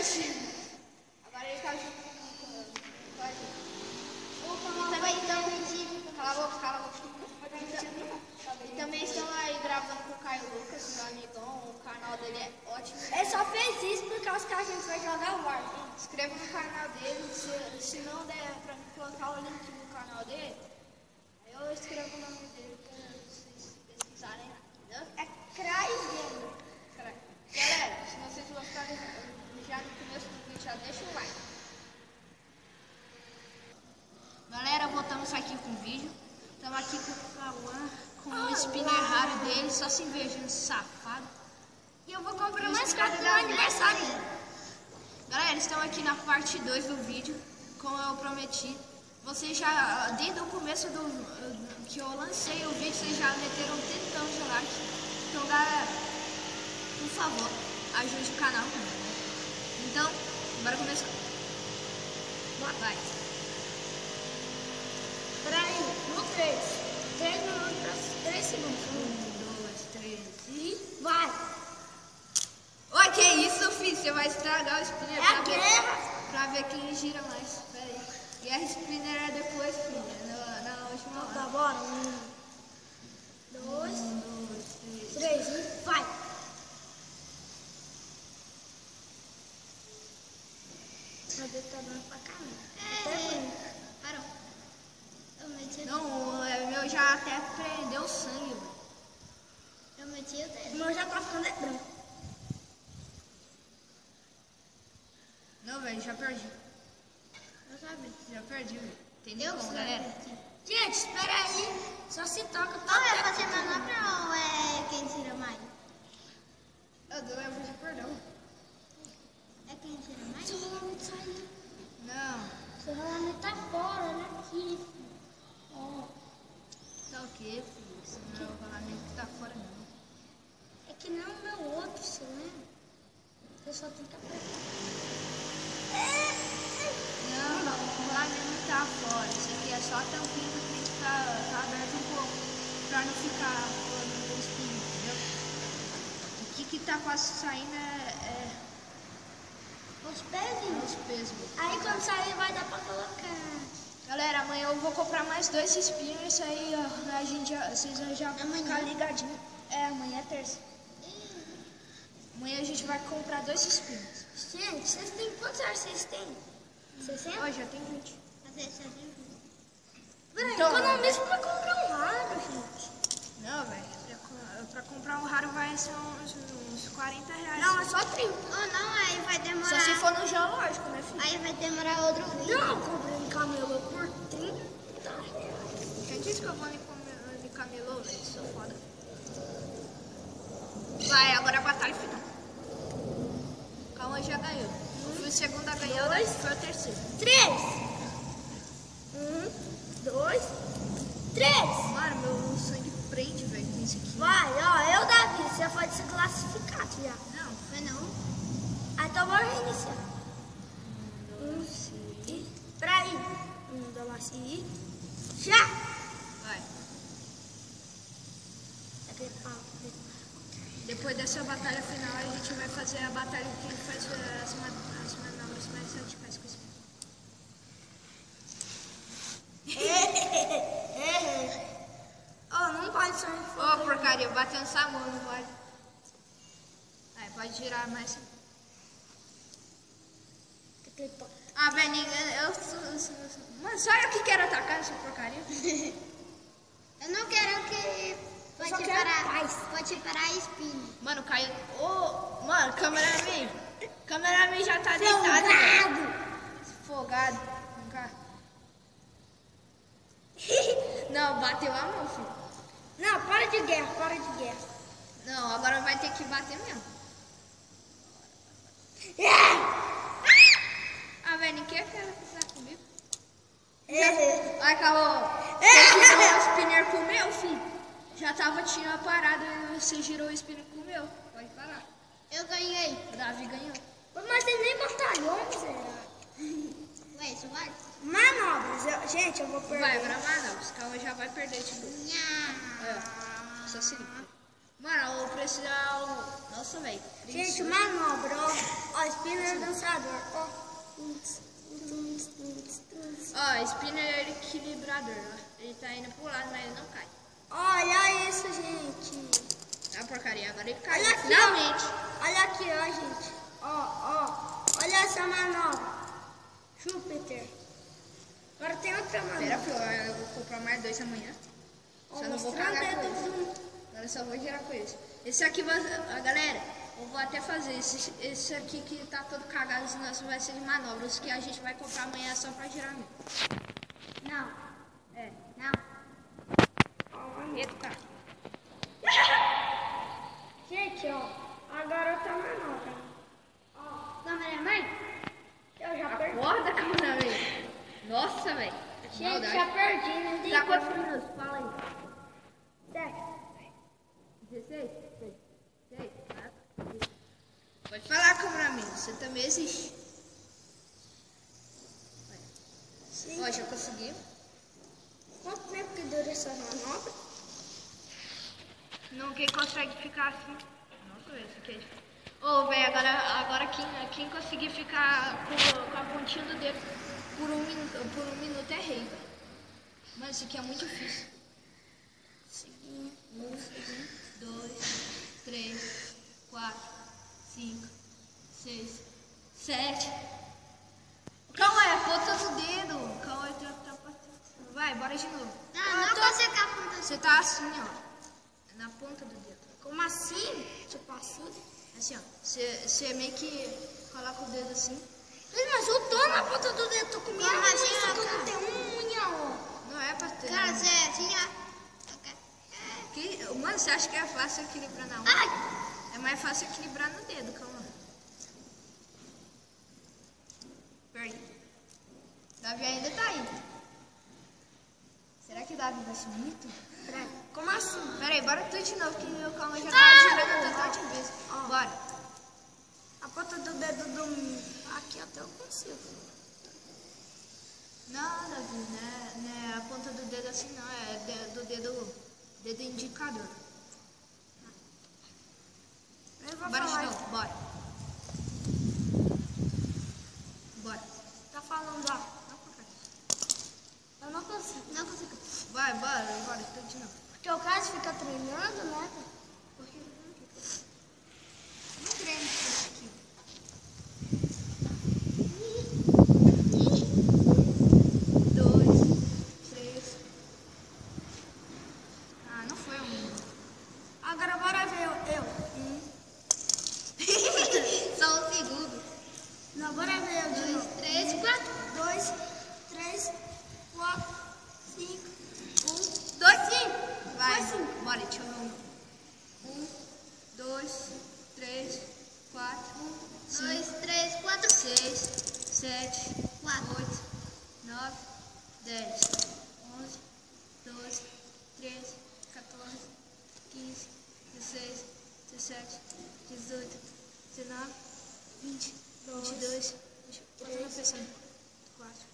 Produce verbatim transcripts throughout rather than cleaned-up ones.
Agora ele tá junto com a gente. Também estão... Cala a boca, cala a boca. E também estão aí gravando com o Caio Lucas, meu amigão. O canal dele é ótimo. Ele só fez isso por causa que a gente vai jogar o War. Se inscreva no canal dele. Se, se não der pra colocar o link no canal dele, eu escrevo o nome dele pra vocês pesquisarem lá, entendeu? É Crais Gamer. Galera, se vocês gostaram já no começo do vídeo, já deixa o like. Galera, voltamos aqui com o vídeo. Estamos aqui com o Cauã, com o spinner raro dele, só se invejando, safado. E eu vou comprar mais cartas no aniversário. Galera, estamos aqui na parte dois do vídeo, como eu prometi. Vocês já, desde o começo do que eu lancei o vídeo, vocês já meteram tentão de like. Então, galera, por favor, ajude o canal. Então, bora começar. Vai. Peraí, no três. três minutos para três segundos. um, dois, três E vai. Oi, que isso, filho? Você vai estragar o spinner É pra, a ver, guerra. pra ver quem gira mais. Pera aí. E a spinner é depois, filho. Na, na última hora. Tá, bora. Um, dois, Um, dois, três. três e vai. Meu dedo tá dando pra caramba. É, parou. Não, o meu já até prendeu sangue, velho. Eu meti o dedo. O meu já tá ficando é branco. Não, velho, já perdi. Eu sabia. Já perdi, velho. Entendeu, Eu sabia. galera? Gente, espera aí. Só se toca. Qual é você manobra ou é quem tira mais? Eu dou eu pedir perdão. É quem tira mais? Seu rolamento saiu. Não, Seu rolamento tá fora, né? Aqui. Ó. tá o quê, filho? Esse meu rolamento que tá fora, não. É que não o meu outro, você lembra? Eu só tenho que apertar. Não, não, o rolamento não tá fora. Isso aqui é só a tampinha que tem que estar tá aberta um pouco. Pra não ficar rolando no espinho, entendeu? O que que tá quase saindo é, é Os pezinhos. os pesos. Aí quando sair vai dar pra colocar. Galera, amanhã eu vou comprar mais dois spinners aí, ó. A gente já, vocês já vão ficar ligadinhos. É, amanhã é terça. Amanhã a gente vai comprar dois spinners. Gente, vocês têm quantos anos vocês têm? sessenta? Ó, já tem vinte. Fazer isso aqui. Então, Economiza pra comprar um raro, gente. Não, velho. Pra, co- pra comprar um raro vai ser uns, uns quarenta reais. Não, é só trinta. Ou não, aí vai demorar. Só se for no geológico, né, filho? Aí vai demorar outro vídeo. Não, comprei um camelô por trinta reais. Quem disse que eu vou de came- de camelô, velho? Sou foda. Vai, agora a batalha final. Calma, já ganhou. Eu fui o segundo a ganhar, daí foi o terceiro. Três. Um, dois, três. Mano, meu sangue prende, velho, com isso aqui. Vai, ó, eu, Davi, você pode se classificar já. Não, Foi não? Ah, então bora reiniciar. Um, e... Peraí. Um, dois, e... Já! vai. Aquele pau, aquele pau. Depois dessa batalha final, a gente vai fazer a batalha que ele faz eh, as, ma- as manobras mais radicais com esse. Oh, não pode ser. Ô, porcaria, bateu no sabor, não pode. Aí, pode girar mais. Aquele pau. Ah, velho, ninguém- eu sou. eu sou- eu sou- Mano, só eu que quero atacar essa porcaria. Eu não quero que. Eu Pode só quero parar. paz. Pode parar a espinha. Mano, caiu. Ô, mano, cameraman. Cameraman já tá deitado, velho. Folgado. Folgado. Vem cá. Não, bateu a mão, filho. Não, para de guerra, para de guerra. Não, agora vai ter que bater mesmo. Ah, velho, ninguém quer pisar comigo. Ai, Caô. Você girou o spinner com o meu, filho. Já tava, tinha parado e você girou o spinner com o meu. Pode parar. Eu ganhei. O Davi ganhou. Mas tem nem batalhão, miserável. Ué, isso vale? Manobras, eu- gente, eu vou perder. Vai, agora manobra. Os Caô já vai perder, tipo. Nha. É, só se liga. Mano, eu vou precisar. o- Nossa, velho. Gente, manobra, ó. Ó, espinha Spinner dançador. Ó. Ó, spinner equilibrador. Ó. Ele tá indo pro lado, mas ele não cai. Olha isso, gente. É porcaria, agora ele cai. Olha aqui, finalmente. Ó. Olha aqui, ó, gente. Ó, ó. Olha essa manobra. Júpiter. Agora tem outra manobra. Pera, filho, eu vou comprar mais dois amanhã. Ó, Só não vou mostrando cagar com dedo eles. zoom. Agora eu só vou girar com eles. Esse aqui, vai, a galera, eu vou até fazer. Esse, esse aqui que tá todo cagado, esse nosso vai ser de manobras, que a gente vai comprar amanhã só pra girar mesmo. Não. É. Não. Eita. Gente, ó. Agora outra manobra. Ó. Câmera, mãe? Eu já perdi. Acorda, câmera, velho. Nossa, velho. Gente, Maldade. já perdi, né? Dá quantos minutos? Fala aí. Sete. dezesseis? dezesseis? Pode falar, cameraman. Você também existe. Sim. Ó, já conseguiu. Quanto tempo que dura essa manobra? Não, quem consegue ficar assim. Nossa, esse aqui é difícil. Ô, velho, agora, agora quem, quem conseguir ficar com, com a pontinha do dedo por um, minuto, por um minuto é rei, velho. Mas isso aqui é muito difícil. Um, dois, três, quatro, cinco, seis, sete. Calma aí, a ponta do dedo. Calma aí, tá, tá, tá. Vai, bora de novo. Não, não consigo apontar. Você tá assim, ó. Na ponta do dedo. Como assim? Tipo assim? Assim, ó. Você, você meio que coloca o dedo assim. Mas eu tô na ponta do dedo, tô com minha Como unha, assim, só que eu cara? não tenho unha, ó. Não é pra ter. Cara, né? você é assim, ó. Que, mano, você acha que é fácil equilibrar na unha? Ai! É mais fácil equilibrar no dedo, calma. Peraí. Davi ainda tá aí. Será que Davi vai sumir? Peraí, como assim? Peraí, bora tudo de novo, que o calma já Ah! tá girando tanta de vez. Ó. Bora. A ponta do dedo do... Aqui até eu consigo. Não, Davi, né? Não é a ponta do dedo assim, não. É de- do dedo, dedo indicador. Eu vou Bora de falar. novo, bora. Bora. Tá falando, ó. Eu não consigo. Não consigo. Vai, bora, bora, tudo de novo. Porque o caso fica treinando, né? Porque não treino isso aqui. Dois, três. Ah, não foi um. Agora bora ver eu. eu. Um. Só um segundo. Não, bora ver eu de Dois, novo. três, quatro. Dois, três, quatro, cinco, um, Dois, sim. Vai, Dois, sim. bora, deixa eu ver um. Um, dois, três, quatro, cinco, Dois, três, quatro. seis, sete, Quatro. oito, nove, dez, onze, doze, treze, quatorze, quinze, dezesseis, dezessete, dezoito, dezenove, vinte, vinte e dois, vinte e três, vinte e quatro.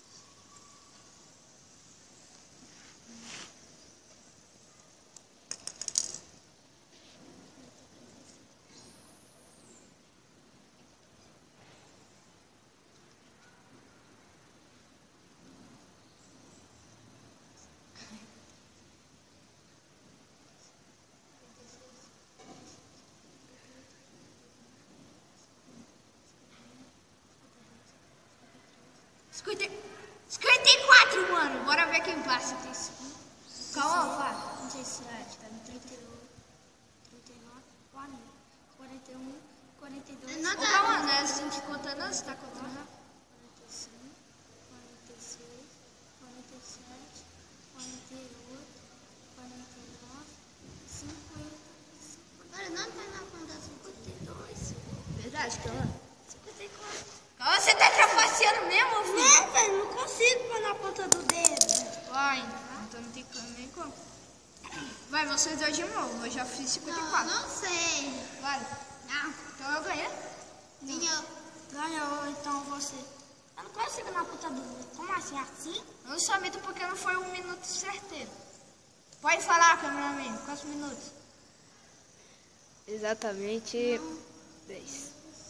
cinquenta, cinquenta e quatro, mano. Bora ver quem passa. Calma, vai. trinta e sete, trinta e oito, trinta e nove, quarenta, quarenta e um, quarenta e dois, Não Ô, tá. calma, não é assim que conta, não? Você tá contando? quarenta e cinco, quarenta e seis, quarenta e sete, quarenta e oito, quarenta e nove, cinquenta, Agora não tá na conta cinquenta e dois. Verdade, calma. cinquenta e quatro. Calma, você tá trapaceando mesmo, filho? Não, velho, não consigo pôr na ponta do dedo. Vai, então não tem como nem como. Vai, vocês dois de novo. Eu já fiz cinquenta e Não, quatro. não sei. Vai. Não. Então eu ganhei. Ganhou. Ganhou, então você. Eu não consigo na ponta do dedo. Como assim? Assim? Eu não sou mito porque não foi um minuto certeiro. Pode falar, cameraman. Quantos minutos? Exatamente dez.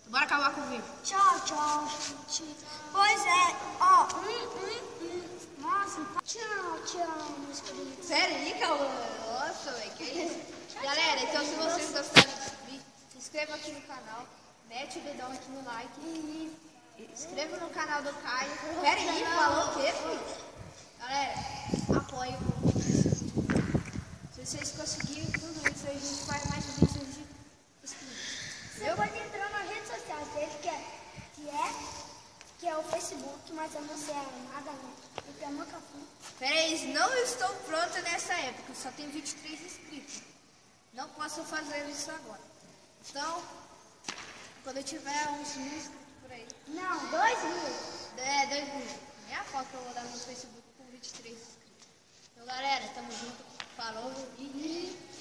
Bora acabar com o vídeo. Tchau, tchau, gente. Pois é, ó, um, um, um. Nossa, tchau, tchau, meus queridos. Sério aí, Cauã? Nossa, velho, que isso? Galera, então se vocês gostaram desse vídeo, se inscreva aqui no canal, mete o dedão aqui no like e inscreva no canal do Caio. Pera aí, falou o quê, filho? Galera, apoie o vídeo. Se vocês conseguirem tudo isso, a gente faz mais vídeos de espíritos. Você pode entrar nas redes sociais dele, que é, que é, que é o Facebook, mas eu não sei nada não. Eu nunca fui. Pera aí, não estou pronta nessa época, só tenho vinte e três inscritos. Não posso fazer isso agora. Então, quando eu tiver uns mil inscritos por aí. Não, dois mil. É, dois mil. Minha foto que eu vou dar no Facebook com vinte e três inscritos. Então, galera, tamo junto. Falou e...